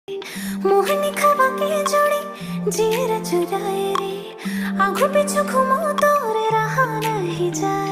मोहनी खबा के जोड़ी जीर चुराए रे, आंखों पीछू घुमो तोरे रहा नहीं जाए।